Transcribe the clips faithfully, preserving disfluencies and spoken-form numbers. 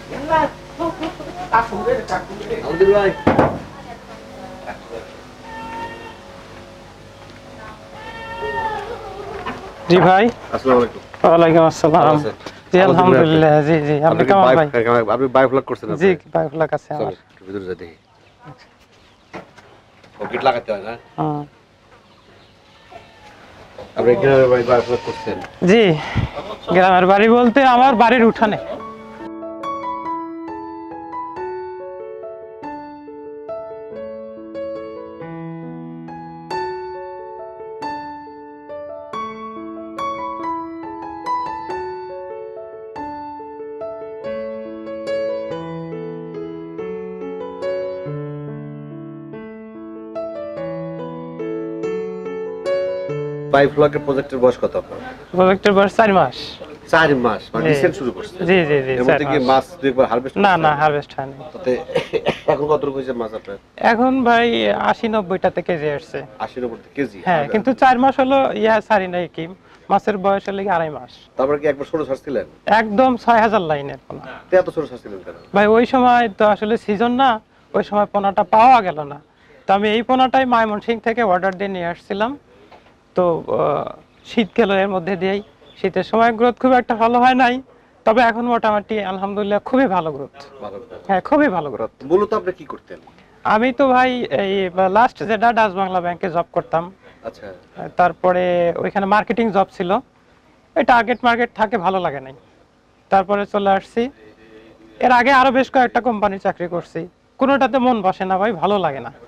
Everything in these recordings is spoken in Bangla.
আলমগীর ভাই জি ভাই আসসালামু আলাইকুম। ওয়ালাইকুম আসসালাম। জি আলহামদুলিল্লাহ। জি জি আপনি কেমন ভাই? আপনি বাই ব্লগ করছেন? জি বাই ব্লগ আছে আমার। ভিতরে যা দেখি পকেট লাগাতে হয় না? হ্যাঁ আপনি গ্রামের বাড়ি বাই ব্লগ করছেন? জি গ্রামের বাড়ি বলতে আমার বাড়ির উঠানে। বাই ব্লগের প্রজেক্টের বয়স কত আপনার? প্রজেক্টের বয়স চার মাস। চার মাস মানে রিসেন্ট শুরু করছেন? জি জি জি। এর মধ্যে কি মাছ দুইবার হারভেস্ট? না না হারভেস্ট হয়নি। তাতে এখন কত রকমের মাছ আপনার? এখন ভাই আশি নব্বই টাতে কেজি আসছে। আশি নব্বই কেজি? হ্যাঁ কিন্তু চার মাস হলো ইয়া সারি নাই কি মাছের বয়স হলো কি আড়াই মাস। তারপর কি একবার ছোট ছাড়ছিলেন? একদম ছয় হাজার লাইনের পোনা। এত ছোট ছাড়ছিলেন কেন ভাই? ওই সময় তো আসলে সিজন না, ওই সময় পোনাটা পাওয়া গেল না। তো আমি এই পোনাটাই ময়মনসিং থেকে অর্ডার দিয়ে নিয়ে আসছিলাম। তো শীতকালের মধ্যে দিয়েই, শীতের সময় গ্রোথ খুব একটা ভালো হয় নাই, তবে এখন মোটামুটি আলহামদুলিল্লাহ খুবই ভালো গ্রোথ। হ্যাঁ খুবই ভালো গ্রোথ। মূলত আপনি কি করতেন? আমি তো ভাই এই লাস্ট যেটা ডাচ বাংলা ব্যাংকে জব করতাম। আচ্ছা। তারপরে ওইখানে মার্কেটিং জব ছিল, ওই টার্গেট মার্কেট থাকে ভালো লাগে নাই, তারপরে চলে আসছি। এর আগে আরো বেশ কয়েকটা কোম্পানি চাকরি করছি, কোনোটাতে মন বসে না ভাই, ভালো লাগে না।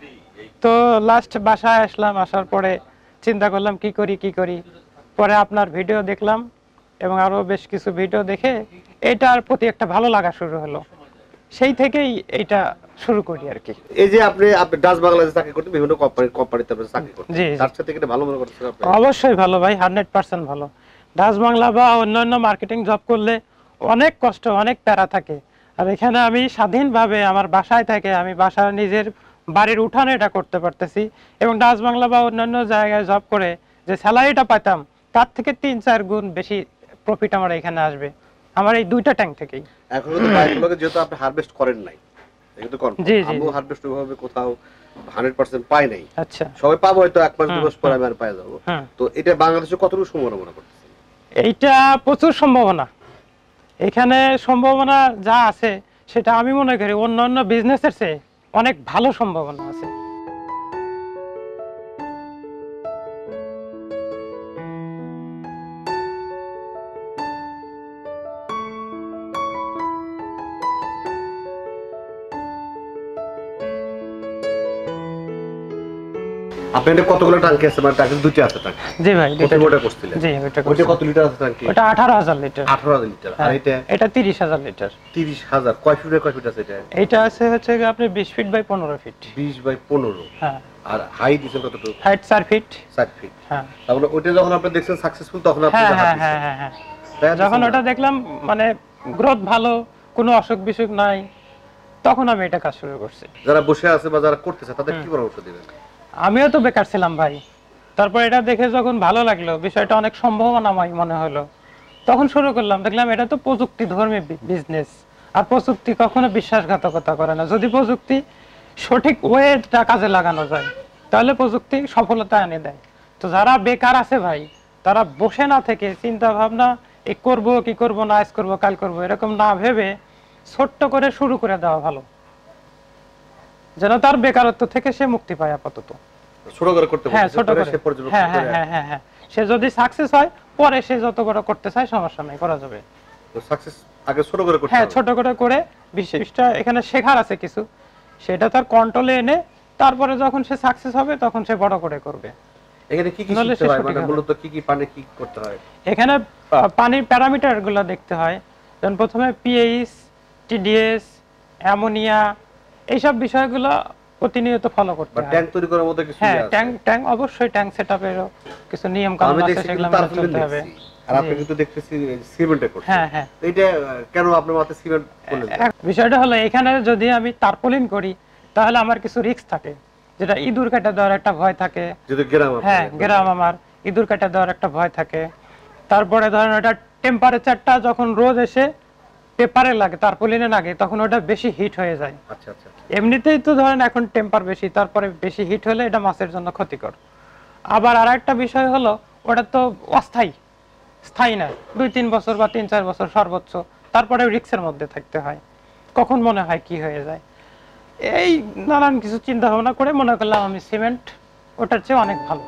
তো লাস্ট বাসায় আসলাম, আসার পরে চিন্তা করলাম কি করি কি করি। পরে আপনার ভিডিও দেখলাম এবং আরো বেশ কিছু ভিডিও দেখে এটার প্রতি একটা ভালো লাগা শুরু হলো, সেই থেকেই এইটা শুরু করি আর কি। এই যে আপনি আপনি ডাচ বাংলাদেশে চাকরি করতে, বিভিন্ন কোম্পানি কোম্পানিতে আপনি চাকরি করতেন, তার সাথে কি ভালো মনে করতেছেন আপনি? অবশ্যই ভালো ভাই, হান্ড্রেড পার্সেন্ট ভালো। ডাচ বাংলা বা অন্যান্য মার্কেটিং জব করলে অনেক কষ্ট, অনেক প্যারা থাকে। আর এখানে আমি স্বাধীনভাবে আমার বাসায় থেকে আমি বাসার নিজের বাড়ির উঠানে এটা করতে পারতেছি, এবং ডাচ বাংলা বা অন্যান্য জায়গায় জব করে যে স্যালারিটা পাইতাম তার থেকে তিন চার গুণ বেশি প্রফিট আমার এখানে আসবে আমার এই দুইটা ট্যাঙ্ক থেকেই। এখন তো বাইকগুলোকে যেহেতু আপনি হারভেস্ট করেন নাই, কিন্তু কনফার্ম জি জি আমি হারভেস্ট ওইভাবে কোথাও হান্ড্রেড পার্সেন্ট পাই নাই। আচ্ছা, সবাই পাবো হয়তো এক মাস দুই মাস পরে আমি আর পাই যাবো। তো এটা বাংলাদেশে কতটুকু সম্ভাবনা করতেছেন? এইটা প্রচুর সম্ভাবনা। এখানে সম্ভাবনা যা আছে সেটা আমি মনে করি অন্যান্য বিজনেসের চেয়ে অনেক ভালো সম্ভাবনা আছে। আপনার কতগুলো ট্যাঙ্কি আছে? মানে ট্যাঙ্কি দুটো আছে ট্যাঙ্কি? জি ভাই, দুটো মোটা করছিলেন? জি ওটা ওটা কত লিটার আছে ট্যাঙ্কি? ওটা আঠারো হাজার লিটার। আঠারো হাজার লিটার। আর এটা? এটা তিরিশ হাজার লিটার। তিরিশ হাজার। কয় ফিট কয় ফিট আছে এটা? এটা আছে হচ্ছে আপনি বিশ ফিট বাই পনেরো ফিট। বিশ বাই পনেরো। হ্যাঁ। আর হাইট দিছেন কতটুকু? হাইট চার ফিট। চার ফিট। হ্যাঁ। তারপরে ওটা যখন আপনি দেখছেন সাকসেসফুল তখন আপনি হ্যাঁ হ্যাঁ হ্যাঁ হ্যাঁ যখন ওটা দেখলাম মানে গ্রোথ ভালো, কোনো অসুখ বিসুখ নাই, তখন আমি এটা কাজ শুরু করছি। যারা বসে আছে বা যারা করতেছে তাদের কি পরামর্শ দিবেন? আমিও তো বেকার ছিলাম ভাই, তারপর এটা দেখে যখন ভালো লাগলো, বিষয়টা অনেক সম্ভাবনাময় মনে হলো, তখন শুরু করলাম। দেখলাম এটা তো প্রযুক্তি ধর্মী বিজনেস, আর প্রযুক্তি কখনো বিশ্বাসঘাতকতা করে না। যদি প্রযুক্তি সঠিক ওয়েটা কাজে লাগানো যায় তাহলে প্রযুক্তি সফলতা এনে দেয়। তো যারা বেকার আছে ভাই, তারা বসে না থেকে চিন্তা ভাবনা এই করবো কি করবো না, আজ করবো কাল করবো এরকম না ভেবে ছোট্ট করে শুরু করে দেওয়া ভালো, যেন তার বেকারত্ব থেকে সে মুক্তি পায় আপাতত। ছোট করে করতে হবে। হ্যাঁ ছোট করে। হ্যাঁ হ্যাঁ হ্যাঁ হ্যাঁ হ্যাঁ সে যদি সাকসেস হয় পরে সে যত বড় করতে চায় সমস্যা নাই, করা যাবে। তো সাকসেস আগে ছোট করে করতে হবে। হ্যাঁ ছোট করে করে বিশেষটা এখানে শেখার আছে কিছু, সেটা তার কন্ট্রোলে এনে তারপরে যখন সে সাকসেস হবে তখন সে বড় করে করবে। এখানে কি কি শিখতে হয়? মানে মূলত কি কি পানি কি করতে হয়? এখানে পানির প্যারামিটারগুলো দেখতে হয়। যেমন প্রথমে পিএইচ, টিডিএস, অ্যামোনিয়া, এইসব বিষয়গুলো প্রতিনিয়ত ফলো করতে হয়। ট্যাঙ্ক তৈরি করার মধ্যে কিছু আছে? হ্যাঁ ট্যাঙ্ক ট্যাঙ্ক অবশ্যই ট্যাঙ্ক সেটআপেরও কিছু নিয়ম কানুন আছে, সেগুলো মেনে চলতে হবে। আর আপনি কিন্তু দেখতেছি সিমেন্টে করছেন। হ্যাঁ হ্যাঁ এইটা কেন আপনি মাত্র সিমেন্ট করলেন? বিষয়টা হলো এখানে যদি আমি টারপলিন করি তাহলে আমার কিছু রিস্ক থাকে, যেটা ইঁদুর কাটা দেওয়ার একটা ভয় থাকে। যদি গ্রাম, হ্যাঁ গ্রাম আমার ইঁদুর কাটা দেওয়ার একটা ভয় থাকে। তারপরে ধরেন এটা টেম্পারেচারটা যখন রোজ এসে পেপারে লাগে টারপোলিনে লাগে তখন ওটা বেশি হিট হয়ে যায়। আচ্ছা আচ্ছা এমনিতেই তো ধরেন এখন টেম্পার বেশি, তারপরে বেশি হিট হলে এটা মাছের জন্য ক্ষতিকর। আবার আরেকটা বিষয় হলো ওটা তো অস্থায়ী, স্থায়ী না, দুই তিন বছর বা তিন চার বছর সর্বোচ্চ, তারপরে রিস্কের মধ্যে থাকতে হয়, কখন মনে হয় কি হয়ে যায়। এই নানান কিছু চিন্তা ভাবনা করে মনে করলাম আমি সিমেন্ট ওটার চেয়ে অনেক ভালো।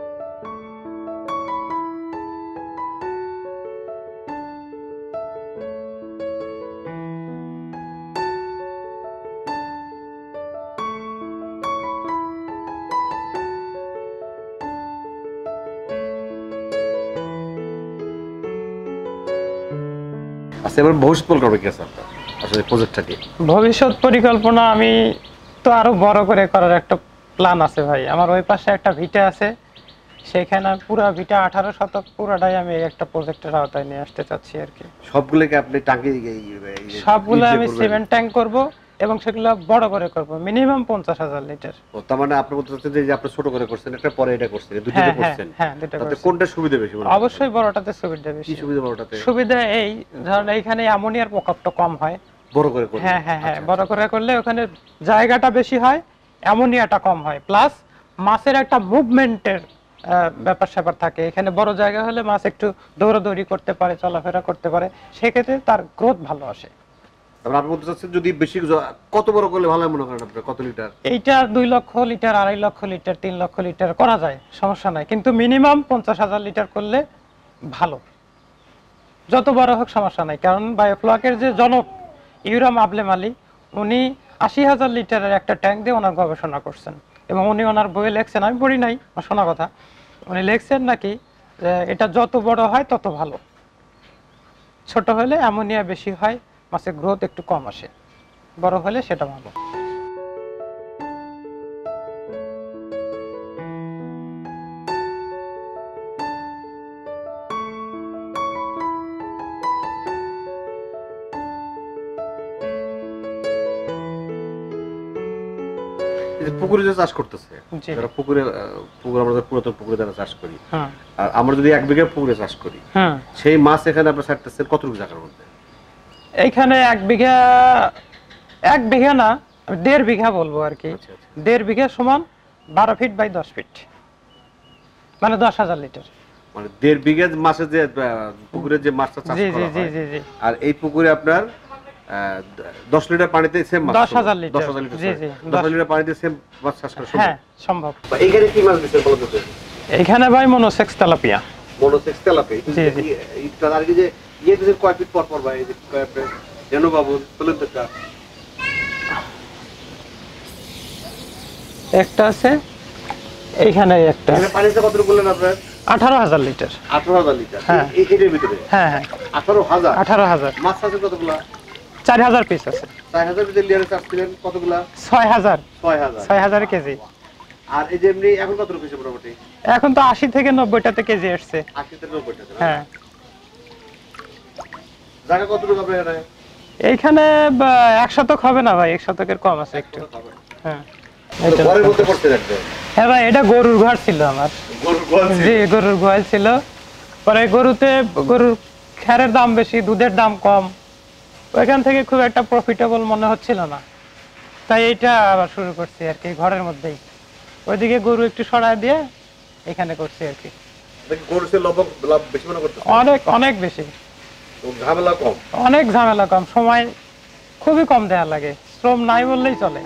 আচ্ছা, এবার ভবিষ্যৎ পরিকল্পনা কি আছে আপনার, আসলে প্রজেক্টটা কি? ভবিষ্যৎ পরিকল্পনা আমি তো আরো বড় করে করার একটা প্ল্যান আছে ভাই। আমার ওই পাশে একটা ভিটা আছে, সেখানে পুরো ভিটা আঠারো শতক পুরোটাই আমি একটা প্রজেক্টের আওতায় নিয়ে আসতে চাচ্ছি আর কি। সবগুলোকে আপনি টাঙ্কি সবগুলো আমি সিমেন্ট ট্যাঙ্ক করব এবং সেগুলো বড় করে করব, মিনিমাম পঞ্চাশ হাজার লিটার। ও তার মানে আপনি বলতে চাচ্ছেন যে আপনি ছোট করে করছেন, একটা পরে এটা করছেন, দুটোতে করছেন। হ্যাঁ, দুটো তাতে করছি। কোনটা সুবিধা বেশি মনে হয়? অবশ্যই বড়টাতে সুবিধা বেশি। কি সুবিধা বড়টাতে? সুবিধা এই ধরেন এইখানে অ্যামোনিয়ার প্রকোপটা কম হয়। বড় করে করলে? হ্যাঁ হ্যাঁ হ্যাঁ, বড় করে করলে ওখানে জায়গাটা বেশি হয়, অ্যামোনিয়াটা কম হয়, প্লাস মাছের একটা মুভমেন্টের ব্যাপার স্যাপার থাকে। এখানে বড় জায়গা হলে মাছ একটু দৌড়াদৌড়ি করতে পারে, চলাফেরা করতে পারে, সেক্ষেত্রে তার গ্রোথ ভালো আসে। তারপর আপনি বলতে চাচ্ছেন যদি বেশি কত বড় করলে ভালো মনে করেন আপনার, কত লিটার? এইটা দুই লক্ষ লিটার, আড়াই লক্ষ লিটার, তিন লক্ষ লিটার করা যায়, সমস্যা নাই, কিন্তু মিনিমাম পঞ্চাশ হাজার লিটার করলে ভালো। যত বড় হোক সমস্যা নাই, কারণ বায়োফ্লকের যে জনক ইউরাম আবলেম আলী, উনি আশি হাজার লিটারের একটা ট্যাঙ্ক দিয়ে ওনার গবেষণা করছেন এবং উনি ওনার বইয়ে লেখছেন, আমি পড়ি নাই, শোনা কথা, উনি লেখছেন নাকি যে এটা যত বড় হয় তত ভালো, ছোট হলে অ্যামোনিয়া বেশি হয়, মাছের গ্রোথ একটু কম আসে, বড় হলে সেটা ভালো। পুকুরে যে চাষ করতেছে, যারা পুকুরে পুকুর আমরা পুরাতন পুকুরে যারা চাষ করি, আর আমরা যদি এক বিঘা পুকুরে চাষ করি, সেই মাছ এখানে আপনার ছাড়তেছেন কতটুকু জায়গার মধ্যে? এইখানে এক বিঘা, এক বিঘা না দেড় বিঘা বলবো আর কি, দেড় বিঘা সমান বারো ফিট বাই দশ ফিট, মানে দশ হাজার লিটার। মানে দেড় বিঘা মাছের যে পুকুরে যে মাছটা চাষ করা হয়, আর এই পুকুরে আপনার দশ লিটার পানিতে সেম মাছ, দশ হাজার লিটার, জি জি দশ হাজার লিটার পানিতে সেম মাছ চাষ করা সম্ভব? হ্যাঁ সম্ভব। এইখানে কি মাছ দিচ্ছেন বলতে চাই? এইখানে ভাই মনোসেক্স তেলাপিয়া। মনোসেক্স তেলাপিয়া, জি জি। এটা আর কি যে ইয়ে দিন কয় ফিট পর পর ভাই, এই যে কয় আপনি জানো বাবু বলেন তো? একটা একটা আছে এইখানে, একটা এখানে পানিতে কতটুকু বললেন আপনার? আঠারো হাজার লিটার। আঠারো হাজার লিটার, হ্যাঁ এর ভিতরে? হ্যাঁ হ্যাঁ আঠারো হাজার। আঠারো হাজার। মাছ আছে কতগুলা? চার হাজার পিস আছে। চার হাজার পিসের লিয়ারে চাষ করেন কতগুলা? ছয় হাজার। ছয় হাজার। ছয় হাজার কেজি। আর এই যে এমনি এখন কত রুপিস মোটামুটি? এখন তো আশি থেকে নব্বইটাতে কেজি আসছে। আশি থেকে নব্বইটাতে? হ্যাঁ। জায়গা কতটুকু আপনার এখানে? এইখানে এক শতক হবে না ভাই, এক শতকের কম আছে একটু। হ্যাঁ। ঘরের মধ্যে পড়তে রাখবে? হ্যাঁ ভাই, এটা গরুর ঘর ছিল আমার। গরুর গোয়াল? জি, গরুর গোয়াল ছিল। পরে গরুতে গরুর খ্যারের দাম বেশি, দুধের দাম কম, ওইখান থেকে খুব একটা প্রফিটেবল মনে হচ্ছিল না, তাই এইটা আবার শুরু করছি আর কি ঘরের মধ্যেই। ওইদিকে গরু একটু সরায় দিয়ে এখানে করছি আর কি। অনেক অনেক বেশি, ঝামেলা কম? অনেক ঝামেলা কম, সময় খুবই কম দেয়া লাগে, শ্রম নাই বললেই চলে।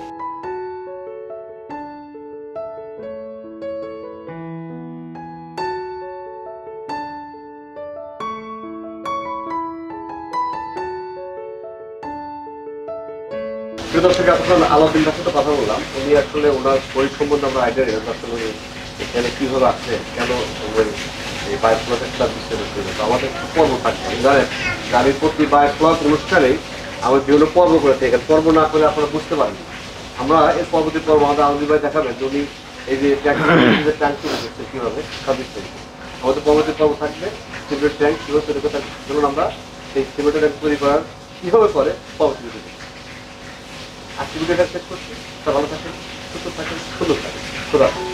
আলাদিন ভাই সাথে কথা বললাম, উনি আসলে ওনার শরীর সম্বন্ধে আমরা আইডিয়া নিলাম, আসলে এখানে কিভাবে আসছে, কেন এই বায়োফ্লকের ক্লাব বিস্তারিত আমাদের পর্ব থাকবে। জানেন গাড়ির প্রতি বায়োফ্লক অনুষ্ঠানে আমরা বিভিন্ন পর্ব করে থাকি, পর্ব না করে আপনারা বুঝতে পারেন। আমরা এই পর্বটি পর্ব আমাদের আলাদিন ভাই দেখাবেন উনি এই যে ট্যাঙ্ক ট্যাঙ্ক তৈরি করছে কিভাবে, সব বিস্তারিত আমাদের পরবর্তী পর্ব থাকবে। সিমেন্টের ট্যাঙ্ক কিভাবে তৈরি করতে, ধরুন আমরা এই সিমেন্টের ট্যাঙ্ক তৈরি করার কিভাবে করে পরবর্তী ভিডিও। আজকে ভিডিওটা শেষ করছি, ভালো থাকেন, সুস্থ থাকেন, সুন্দর থাকেন।